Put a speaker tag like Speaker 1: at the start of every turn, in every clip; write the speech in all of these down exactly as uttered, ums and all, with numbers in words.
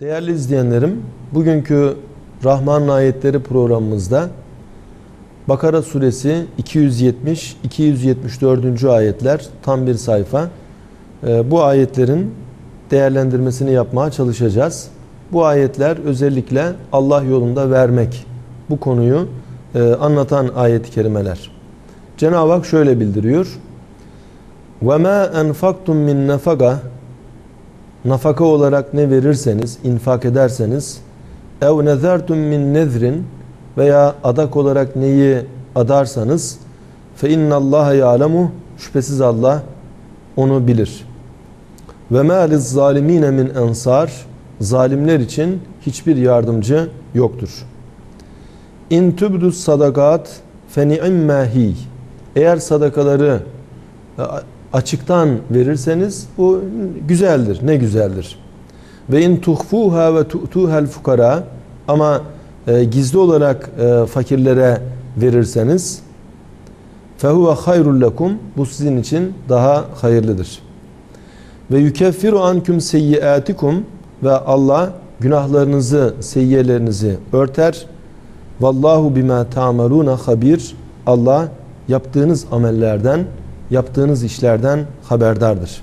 Speaker 1: Değerli izleyenlerim, bugünkü Rahman ayetleri programımızda Bakara suresi iki yüz yetmiş iki yüz yetmiş dört. ayetler, tam bir sayfa. Bu ayetlerin değerlendirmesini yapmaya çalışacağız. Bu ayetler özellikle Allah yolunda vermek, bu konuyu anlatan ayet-i kerimeler. Cenab-ı Hak şöyle bildiriyor: وَمَا أَنْفَقْتُمْ مِنْ نَفَقَةٍ Nafaka olarak ne verirseniz, infak ederseniz, ev nezertum min nezrin veya adak olarak neyi adarsanız, fe innallaha ya'lemu şüphesiz Allah onu bilir. Ve ma lizzalimin min ensar zalimler için hiçbir yardımcı yoktur. İn tubdus sadakat fe ni'immahi eğer sadakaları açıktan verirseniz bu güzeldir, ne güzeldir. Ve in tuhfuha ve tu'tuha'l fukara ama e, gizli olarak e, fakirlere verirseniz fehuve hayrul lekum bu sizin için daha hayırlıdır. Ve yukeffiru ankum seyyiatikum ve Allah günahlarınızı, seyyiyelerinizi örter. Vallahu bima ta'maluna habir. Allah yaptığınız amellerden, yaptığınız işlerden haberdardır.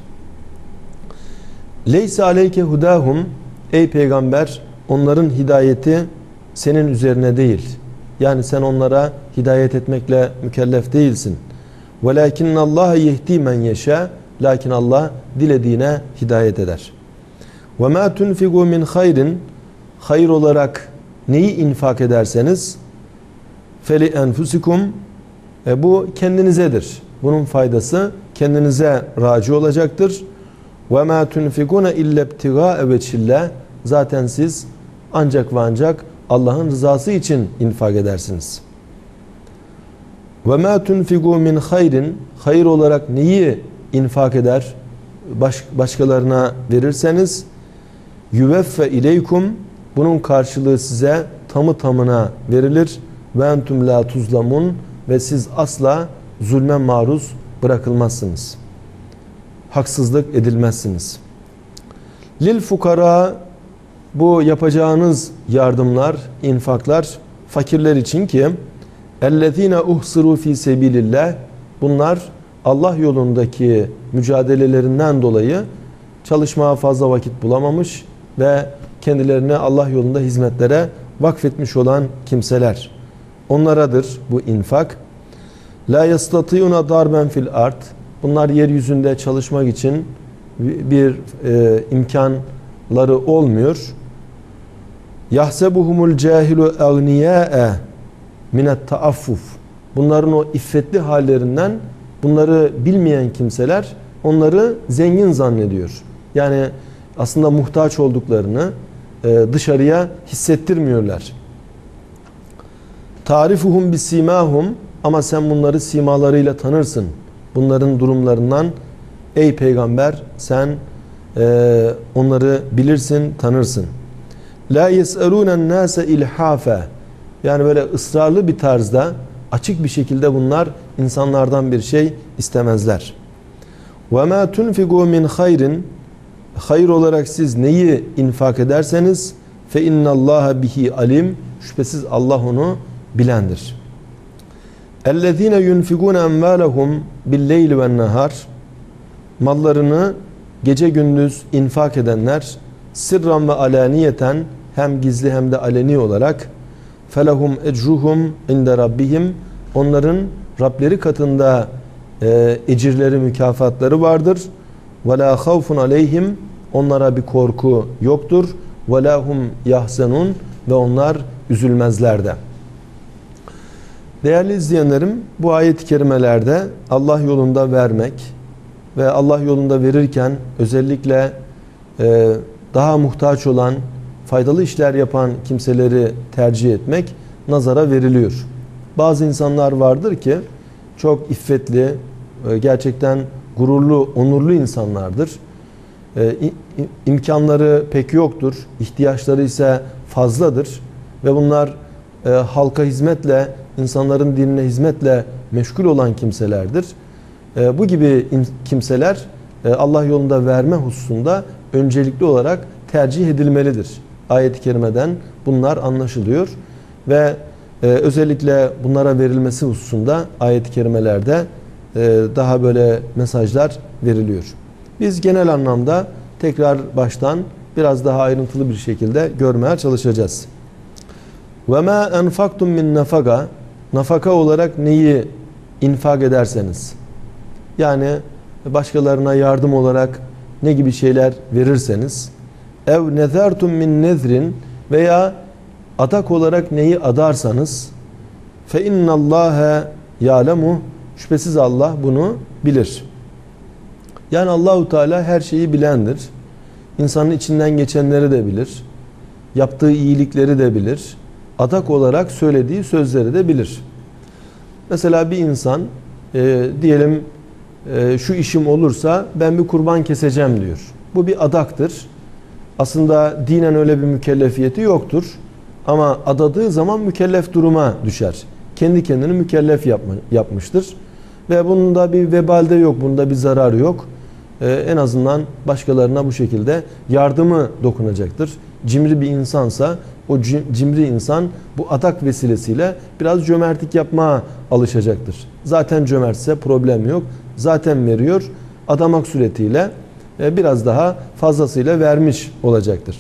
Speaker 1: Leysa aleyke hudahum ey peygamber onların hidayeti senin üzerine değil. Yani sen onlara hidayet etmekle mükellef değilsin. Velakinnallaha yehdi men yeşâ lakin Allah dilediğine hidayet eder. Ve ma tunfiqu min hayrin hayır olarak neyi infak ederseniz feli enfusikum e bu kendinizedir. Bunun faydası kendinize raci olacaktır. وَمَا تُنْفِقُونَ اِلَّا ابْتِغَاءَ وَجْهِ Zaten siz ancak ve ancak Allah'ın rızası için infak edersiniz. وَمَا تُنْفِقُوا مِنْ خَيْرٍ Hayır olarak neyi infak eder? Baş, başkalarına verirseniz يُوَفَّ اِلَيْكُمْ Bunun karşılığı size tamı tamına verilir. وَاَنْتُمْ لَا تُظْلَمُونَ Ve siz asla zulme maruz bırakılmazsınız. Haksızlık edilmezsiniz. Lil fukara bu yapacağınız yardımlar, infaklar fakirler için ki ellezine uhsiru fi sebilillah bunlar Allah yolundaki mücadelelerinden dolayı çalışmaya fazla vakit bulamamış ve kendilerine Allah yolunda hizmetlere vakfetmiş olan kimseler. Onlaradır bu infak. La yastatiyuna darben fil ard. Bunlar yeryüzünde çalışmak için bir e, imkanları olmuyor. Yahsebuhumul cahilu agniyae minet taaffuf. Bunların o iffetli hallerinden bunları bilmeyen kimseler onları zengin zannediyor. Yani aslında muhtaç olduklarını e, dışarıya hissettirmiyorlar. Tarifuhum bisimahum ama sen bunları simalarıyla tanırsın. Bunların durumlarından ey peygamber sen e, onları bilirsin, tanırsın. La yes'elûnen nâse ilhâfe yani böyle ısrarlı bir tarzda açık bir şekilde bunlar insanlardan bir şey istemezler. Ve mâ tunfigû min hayrin hayır olarak siz neyi infak ederseniz fe innallâhe bihi alim şüphesiz Allah onu bilendir. اَلَّذ۪ينَ يُنْفِقُونَ اَمْوَالَهُمْ بِالْلَيْلِ وَالنَّهَارِ Mallarını gece gündüz infak edenler sirran ve alaniyeten hem gizli hem de aleni olarak فَلَهُمْ اَجْرُهُمْ اِنْدَ رَبِّهِمْ Onların Rableri katında e, ecirleri, mükafatları vardır. وَلَا خَوْفٌ عَلَيْهِمْ Onlara bir korku yoktur. وَلَا هُمْ يَحْزَنُونَ Ve onlar üzülmezler de. Değerli izleyenlerim, bu ayet-i kerimelerde Allah yolunda vermek ve Allah yolunda verirken özellikle e, daha muhtaç olan, faydalı işler yapan kimseleri tercih etmek nazara veriliyor. Bazı insanlar vardır ki çok iffetli, e, gerçekten gururlu, onurlu insanlardır. E, imkanları pek yoktur, ihtiyaçları ise fazladır ve bunlar e, halka hizmetle, insanların dinine hizmetle meşgul olan kimselerdir. E, bu gibi kimseler e, Allah yolunda verme hususunda öncelikli olarak tercih edilmelidir. ayet-i kerimeden bunlar anlaşılıyor ve e, özellikle bunlara verilmesi hususunda ayet-i kerimelerde e, daha böyle mesajlar veriliyor. Biz genel anlamda tekrar baştan biraz daha ayrıntılı bir şekilde görmeye çalışacağız. وَمَا اَنْفَقْتُمْ مِنْ نَفَقَ Nafaka olarak neyi infak ederseniz, yani başkalarına yardım olarak ne gibi şeyler verirseniz, ev nezertum min nezrin veya adak olarak neyi adarsanız, fe innallâhe ya'lemu şüphesiz Allah bunu bilir. Yani Allahu Teala her şeyi bilendir. İnsanın içinden geçenleri de bilir. Yaptığı iyilikleri de bilir. Adak olarak söylediği sözleri de bilir. Mesela bir insan e, diyelim e, şu işim olursa ben bir kurban keseceğim diyor. Bu bir adaktır. Aslında dinen öyle bir mükellefiyeti yoktur. Ama adadığı zaman mükellef duruma düşer. Kendi kendini mükellef yapma, yapmıştır. Ve bunun da bir vebalde yok, bunda bir zararı yok. Ee, en azından başkalarına bu şekilde yardımı dokunacaktır. Cimri bir insansa o cimri insan bu adak vesilesiyle biraz cömertlik yapmaya alışacaktır. Zaten cömertse problem yok. Zaten veriyor. Adamak suretiyle e, biraz daha fazlasıyla vermiş olacaktır.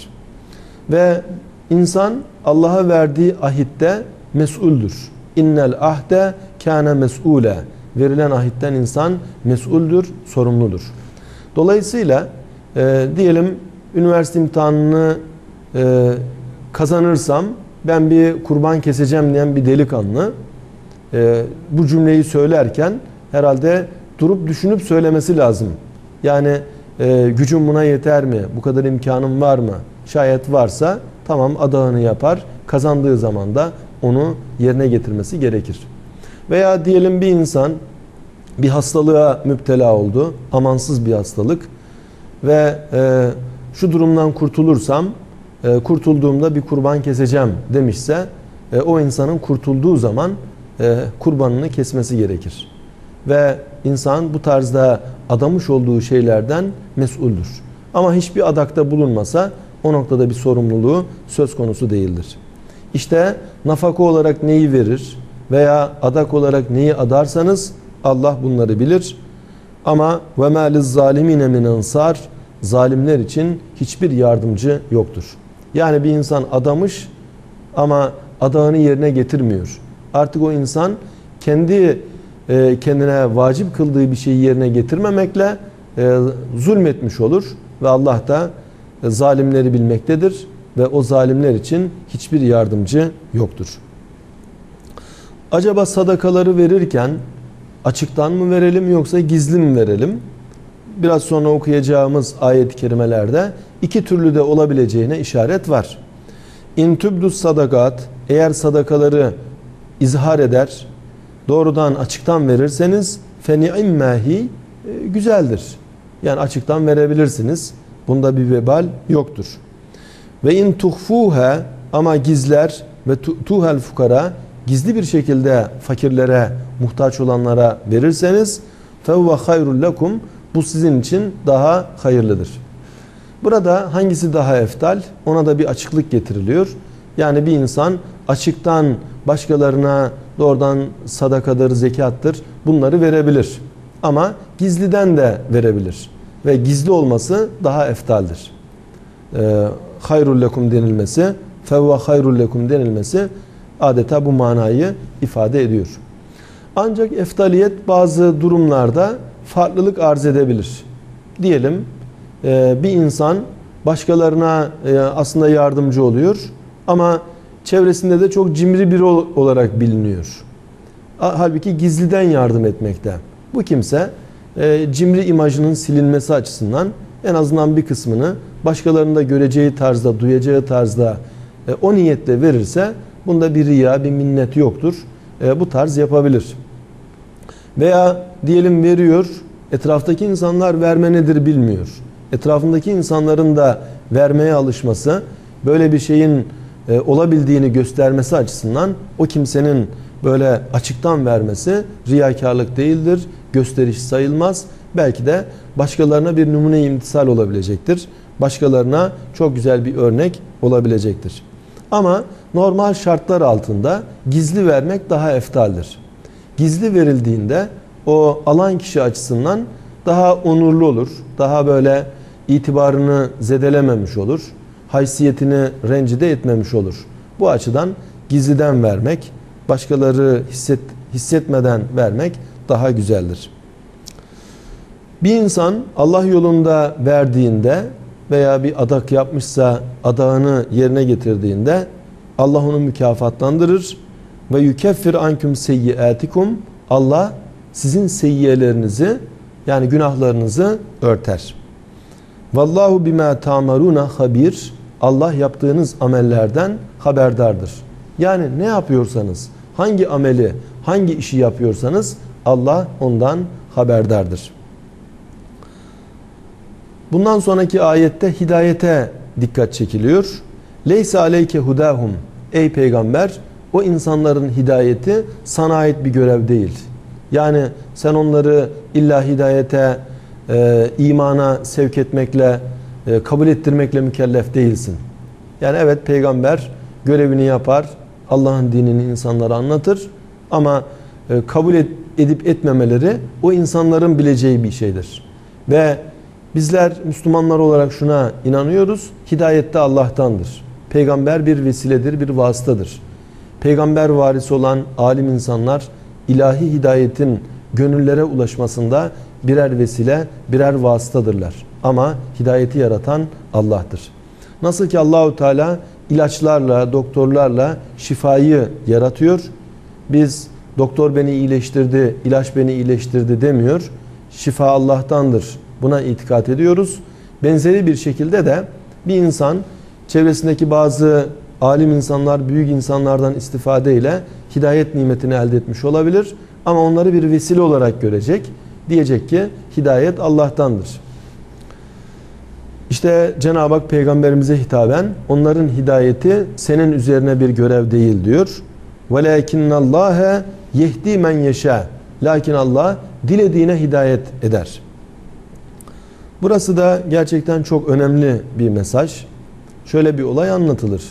Speaker 1: Ve insan Allah'a verdiği ahitte mes'uldür. İnnel ahde kâne mes'ule. Verilen ahitten insan mes'uldür, sorumludur. Dolayısıyla e, diyelim üniversite imtihanını e, kazanırsam ben bir kurban keseceğim diyen bir delikanlı e, bu cümleyi söylerken herhalde durup düşünüp söylemesi lazım. Yani e, gücüm buna yeter mi? Bu kadar imkanım var mı? Şayet varsa tamam adağını yapar. Kazandığı zaman da onu yerine getirmesi gerekir. Veya diyelim bir insan bir hastalığa müptela oldu. Amansız bir hastalık. Ve e, şu durumdan kurtulursam e, kurtulduğumda bir kurban keseceğim demişse e, o insanın kurtulduğu zaman e, kurbanını kesmesi gerekir. Ve insan bu tarzda adamış olduğu şeylerden mesuldür. Ama hiçbir adakta bulunmasa o noktada bir sorumluluğu söz konusu değildir. İşte nafaka olarak neyi verir veya adak olarak neyi adarsanız Allah bunları bilir. Ama ve mâ lizzâlimîne min ansar, zalimler için hiçbir yardımcı yoktur. Yani bir insan adamış ama adağını yerine getirmiyor. Artık o insan kendi e, kendine vacip kıldığı bir şeyi yerine getirmemekle e, zulmetmiş olur ve Allah da e, zalimleri bilmektedir ve o zalimler için hiçbir yardımcı yoktur. Acaba sadakaları verirken açıktan mı verelim yoksa gizli mi verelim? Biraz sonra okuyacağımız ayet-i kerimelerde iki türlü de olabileceğine işaret var. İn tübdus sadakat, eğer sadakaları izhar eder, doğrudan açıktan verirseniz feni'immahi, güzeldir. Yani açıktan verebilirsiniz. Bunda bir vebal yoktur. Ve in tuhfuha, ama gizler ve tuhel fukara, gizli bir şekilde fakirlere, muhtaç olanlara verirseniz fevve hayrul lekum, bu sizin için daha hayırlıdır. Burada hangisi daha eftal? Ona da bir açıklık getiriliyor. Yani bir insan açıktan başkalarına doğrudan sadakadır, zekattır bunları verebilir. Ama gizliden de verebilir. Ve gizli olması daha eftaldir. Ee, hayrul lekum denilmesi, fevve hayrul lekum denilmesi adeta bu manayı ifade ediyor. Ancak eftaliyet bazı durumlarda farklılık arz edebilir. Diyelim bir insan başkalarına aslında yardımcı oluyor ama çevresinde de çok cimri biri olarak biliniyor. Halbuki gizliden yardım etmekte. Bu kimse cimri imajının silinmesi açısından en azından bir kısmını başkalarının da göreceği tarzda, duyacağı tarzda o niyetle verirse bunda bir riya, bir minnet yoktur. Bu tarz yapabilir. Veya diyelim veriyor, etraftaki insanlar verme nedir bilmiyor. Etrafındaki insanların da vermeye alışması, böyle bir şeyin e, olabildiğini göstermesi açısından o kimsenin böyle açıktan vermesi riyakarlık değildir, gösteriş sayılmaz. Belki de başkalarına bir numune imtisal olabilecektir. başkalarına çok güzel bir örnek olabilecektir. Ama normal şartlar altında gizli vermek daha eftaldir. Gizli verildiğinde o alan kişi açısından daha onurlu olur. Daha böyle itibarını zedelememiş olur. Haysiyetini rencide etmemiş olur. Bu açıdan gizliden vermek, başkaları hisset, hissetmeden vermek daha güzeldir. Bir insan Allah yolunda verdiğinde veya bir adak yapmışsa adağını yerine getirdiğinde Allah onu mükafatlandırır ve yukeffir ankum seyyiatikum, Allah sizin seyyiyelerinizi yani günahlarınızı örter. Vallahu bima ta'maruna habir, Allah yaptığınız amellerden haberdardır. Yani ne yapıyorsanız, hangi ameli, hangi işi yapıyorsanız Allah ondan haberdardır. Bundan sonraki ayette hidayete dikkat çekiliyor. Leysa aleyke hudahum. Ey peygamber, o insanların hidayeti sana ait bir görev değil. Yani sen onları illa hidayete, e, imana sevk etmekle, e, kabul ettirmekle mükellef değilsin. Yani evet, peygamber görevini yapar, Allah'ın dinini insanlara anlatır ama e, kabul et, edip etmemeleri o insanların bileceği bir şeydir. Ve bizler Müslümanlar olarak şuna inanıyoruz: hidayet de Allah'tandır. Peygamber bir vesiledir, bir vasıtadır. Peygamber varisi olan alim insanlar ilahi hidayetin gönüllere ulaşmasında birer vesile, birer vasıtadırlar. Ama hidayeti yaratan Allah'tır. Nasıl ki Allahu Teala ilaçlarla, doktorlarla şifayı yaratıyor. Biz doktor beni iyileştirdi, ilaç beni iyileştirdi demiyor. Şifa Allah'tandır. Buna itikat ediyoruz. Benzeri bir şekilde de bir insan çevresindeki bazı alim insanlar, büyük insanlardan istifadeyle hidayet nimetini elde etmiş olabilir. Ama onları bir vesile olarak görecek. Diyecek ki hidayet Allah'tandır. İşte Cenab-ı Hak peygamberimize hitaben onların hidayeti senin üzerine bir görev değil diyor. وَلَاكِنَّ اللّٰهَ يَهْدِي مَنْ يَشَاءُ. Lakin Allah dilediğine hidayet eder. Burası da gerçekten çok önemli bir mesaj. Şöyle bir olay anlatılır.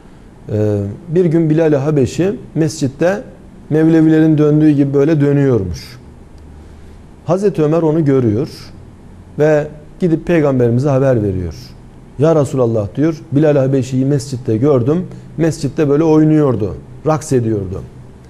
Speaker 1: Bir gün Bilal-i Habeşi mescitte Mevlevilerin döndüğü gibi böyle dönüyormuş. Hazreti Ömer onu görüyor ve gidip peygamberimize haber veriyor. Ya Resulallah diyor, Bilal-i Habeşi'yi mescitte gördüm. Mescitte böyle oynuyordu, raks ediyordu.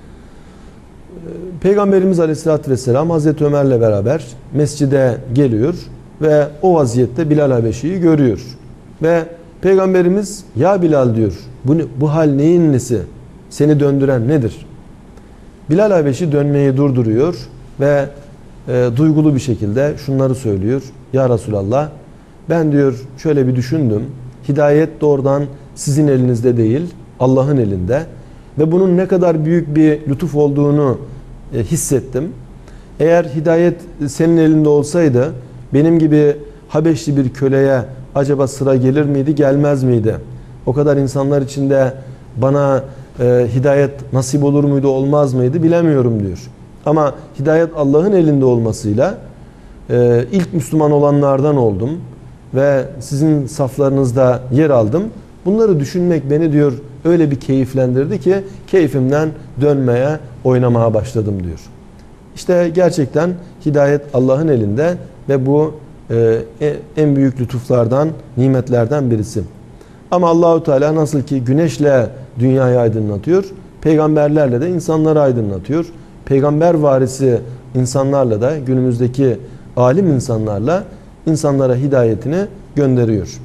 Speaker 1: Peygamberimiz Aleyhisselatü Vesselam Hazreti Ömer'le beraber mescide geliyor ve o vaziyette Bilal-i Habeşi'yi görüyor. Ve Peygamberimiz ya Bilal diyor, bu, bu hal neyin nesi? Seni döndüren nedir? Bilal Habeşi dönmeyi durduruyor ve e, duygulu bir şekilde şunları söylüyor. Ya Resulallah, ben diyor şöyle bir düşündüm. Hidayet doğrudan sizin elinizde değil, Allah'ın elinde. Ve bunun ne kadar büyük bir lütuf olduğunu e, hissettim. Eğer hidayet senin elinde olsaydı, benim gibi Habeşli bir köleye acaba sıra gelir miydi, gelmez miydi? O kadar insanlar içinde bana e, hidayet nasip olur muydu, olmaz mıydı bilemiyorum diyor. Ama hidayet Allah'ın elinde olmasıyla e, ilk Müslüman olanlardan oldum ve sizin saflarınızda yer aldım. Bunları düşünmek beni diyor öyle bir keyiflendirdi ki keyfimden dönmeye, oynamaya başladım diyor. İşte gerçekten hidayet Allah'ın elinde ve bu e, en büyük lütuflardan, nimetlerden birisi. Ama Allahu Teala nasıl ki güneşle dünyayı aydınlatıyor, peygamberlerle de insanları aydınlatıyor. Peygamber varisi insanlarla da günümüzdeki alim insanlarla insanlara hidayetini gönderiyor.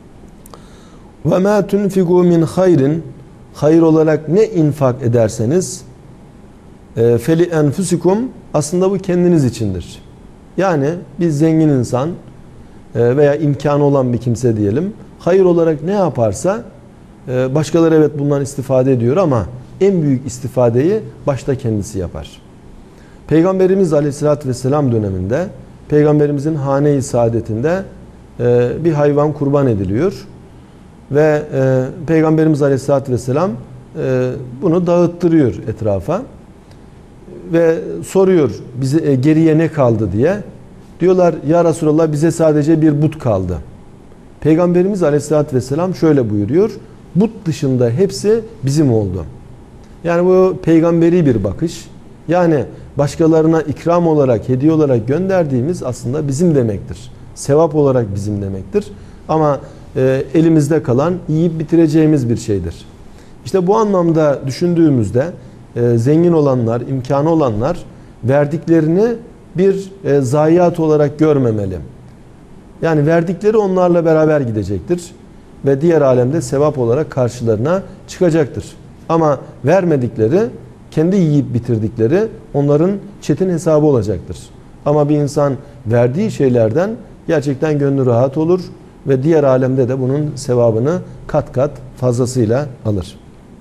Speaker 1: Ve ma tunfiku min hayrin, hayır olarak ne infak ederseniz feli enfusikum, aslında bu kendiniz içindir. Yani bir zengin insan veya imkanı olan bir kimse diyelim, hayır olarak ne yaparsa başkaları evet bundan istifade ediyor ama en büyük istifadeyi başta kendisi yapar. Peygamberimiz Aleyhisselatü Vesselam döneminde Peygamberimizin hane-i saadetinde bir hayvan kurban ediliyor ve Peygamberimiz Aleyhisselatü Vesselam bunu dağıttırıyor etrafa ve soruyor bize geriye ne kaldı diye. Diyorlar ya Resulallah bize sadece bir but kaldı. Peygamberimiz Aleyhisselatü Vesselam şöyle buyuruyor. But dışında hepsi bizim oldu. Yani bu peygamberi bir bakış. Yani başkalarına ikram olarak, hediye olarak gönderdiğimiz aslında bizim demektir. Sevap olarak bizim demektir. Ama e, elimizde kalan yiyip bitireceğimiz bir şeydir. İşte bu anlamda düşündüğümüzde e, zengin olanlar, imkanı olanlar verdiklerini bir e, zayiat olarak görmemeli. Yani verdikleri onlarla beraber gidecektir. Ve diğer alemde sevap olarak karşılarına çıkacaktır. Ama vermedikleri, kendi yiyip bitirdikleri onların çetin hesabı olacaktır. Ama bir insan verdiği şeylerden gerçekten gönlü rahat olur ve diğer alemde de bunun sevabını kat kat fazlasıyla alır.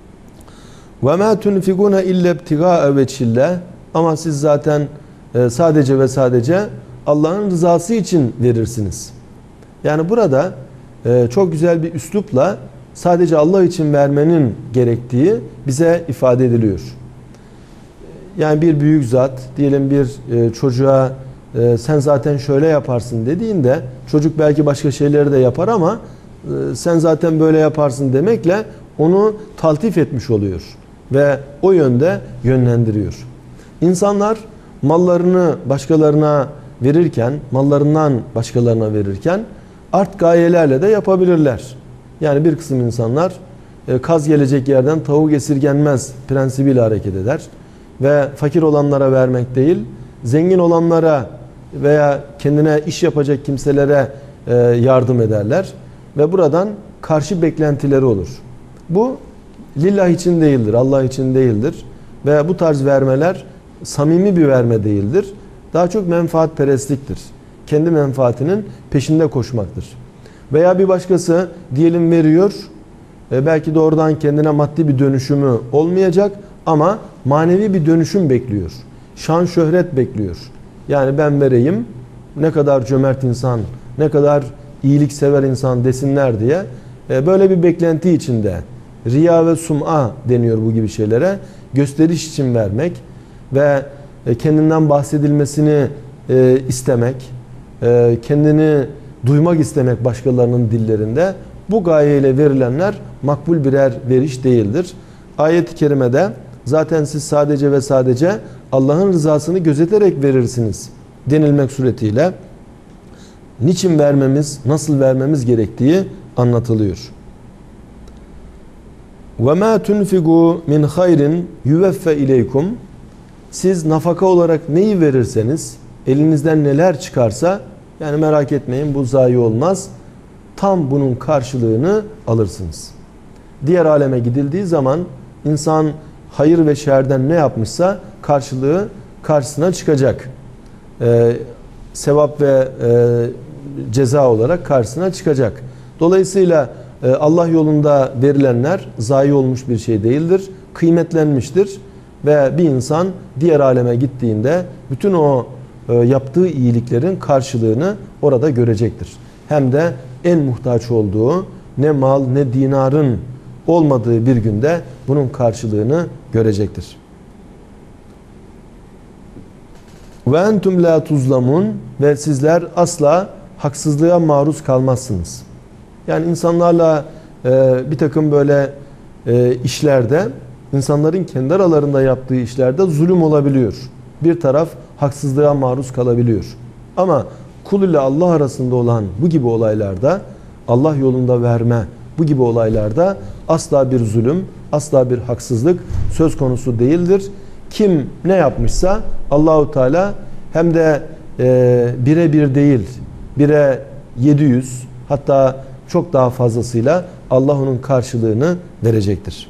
Speaker 1: وَمَا تُنْفِقُونَ اِلَّا ابْتِغَاءَ وَجْهِ. Ama siz zaten sadece ve sadece Allah'ın rızası için verirsiniz. Yani burada çok güzel bir üslupla sadece Allah için vermenin gerektiği bize ifade ediliyor. Yani bir büyük zat, diyelim bir çocuğa sen zaten şöyle yaparsın dediğinde çocuk belki başka şeyleri de yapar ama sen zaten böyle yaparsın demekle onu taltif etmiş oluyor ve o yönde yönlendiriyor. İnsanlar mallarını başkalarına verirken, mallarından başkalarına verirken art gayelerle de yapabilirler. Yani bir kısım insanlar kaz gelecek yerden tavuk esirgenmez prensibiyle hareket eder ve fakir olanlara vermek değil, zengin olanlara veya kendine iş yapacak kimselere yardım ederler ve buradan karşı beklentileri olur. Bu lillah için değildir, Allah için değildir ve bu tarz vermeler samimi bir verme değildir. Daha çok menfaatperestliktir. Kendi menfaatinin peşinde koşmaktır. Veya bir başkası diyelim veriyor, belki doğrudan kendine maddi bir dönüşümü olmayacak ama manevi bir dönüşüm bekliyor. Şan şöhret bekliyor. Yani ben vereyim, ne kadar cömert insan, ne kadar iyiliksever insan desinler diye böyle bir beklenti içinde. Riya ve sum'a deniyor bu gibi şeylere. Gösteriş için vermek ve kendinden bahsedilmesini istemek, kendini duymak istemek başkalarının dillerinde, bu gayeyle verilenler makbul birer veriş değildir. Ayet-i kerimede zaten siz sadece ve sadece Allah'ın rızasını gözeterek verirsiniz denilmek suretiyle niçin vermemiz, nasıl vermemiz gerektiği anlatılıyor. وَمَا تُنْفِقُوا مِنْ خَيْرٍ يُوَفَّ اِلَيْكُمْ. Siz nafaka olarak neyi verirseniz, elinizden neler çıkarsa, yani merak etmeyin bu zayi olmaz, tam bunun karşılığını alırsınız. Diğer aleme gidildiği zaman insan hayır ve şerden ne yapmışsa karşılığı karşısına çıkacak. Ee, sevap ve e, ceza olarak karşısına çıkacak. Dolayısıyla e, Allah yolunda verilenler zayi olmuş bir şey değildir. Kıymetlenmiştir. Ve bir insan diğer aleme gittiğinde bütün o e, yaptığı iyiliklerin karşılığını orada görecektir. Hem de en muhtaç olduğu ne mal ne dinarın olmadığı bir günde bunun karşılığını görecektir. Ve entum la tuzlamun. Ve sizler asla haksızlığa maruz kalmazsınız. Yani insanlarla e, bir takım böyle e, işlerde, insanların kendi aralarında yaptığı işlerde zulüm olabiliyor. Bir taraf haksızlığa maruz kalabiliyor. Ama kul ile Allah arasında olan bu gibi olaylarda, Allah yolunda verme bu gibi olaylarda asla bir zulüm, asla bir haksızlık söz konusu değildir. Kim ne yapmışsa Allahu Teala hem de e, bire bir değil, bire yedi yüz, hatta çok daha fazlasıyla Allah onun karşılığını verecektir.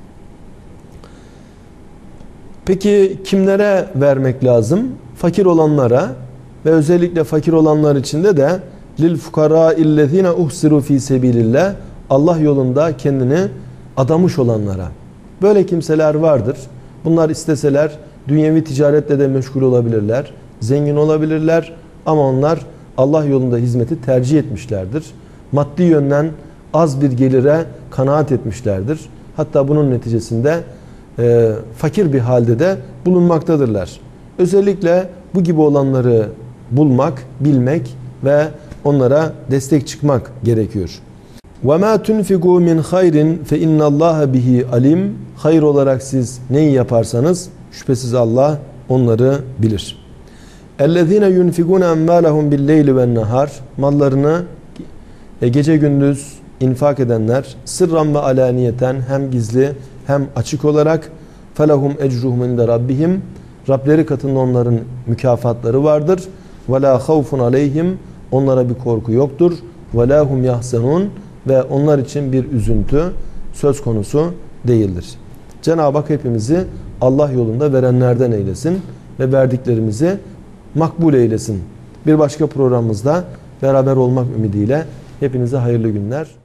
Speaker 1: Peki kimlere vermek lazım? Fakir olanlara ve özellikle fakir olanlar içinde de lil fukara illezine uhsiru fi sebilillah, Allah yolunda kendini adamış olanlara. Böyle kimseler vardır. Bunlar isteseler dünyevi ticaretle de meşgul olabilirler, zengin olabilirler ama onlar Allah yolunda hizmeti tercih etmişlerdir. Maddi yönden az bir gelire kanaat etmişlerdir. Hatta bunun neticesinde e, fakir bir halde de bulunmaktadırlar. Özellikle bu gibi olanları bulmak, bilmek ve onlara destek çıkmak gerekiyor. وَمَا تُنْفِقُوا مِنْ خَيْرٍ فَاِنَّ اللّٰهَ بِهِ alim. Hayır olarak siz neyi yaparsanız şüphesiz Allah onları bilir. اَلَّذ۪ينَ يُنْفِقُونَ اَمْوَالَهُمْ بِالْلَيْلِ وَالنَّهَارِ. Mallarını gece gündüz infak edenler, sırran ve alaniyeten, hem gizli hem açık olarak, فَلَهُمْ اَجْرُهُمْ اِنْدَ رَبِّهِمْ. Rableri katında onların mükafatları vardır. وَلَا خَوْفٌ عَلَيْهِمْ. Onlara bir korku yoktur. وَلَا هُمْ يَحْزَنُونَ. Ve onlar için bir üzüntü söz konusu değildir. Cenab-ı Hak hepimizi Allah yolunda verenlerden eylesin ve verdiklerimizi makbul eylesin. Bir başka programımızda beraber olmak ümidiyle hepinize hayırlı günler.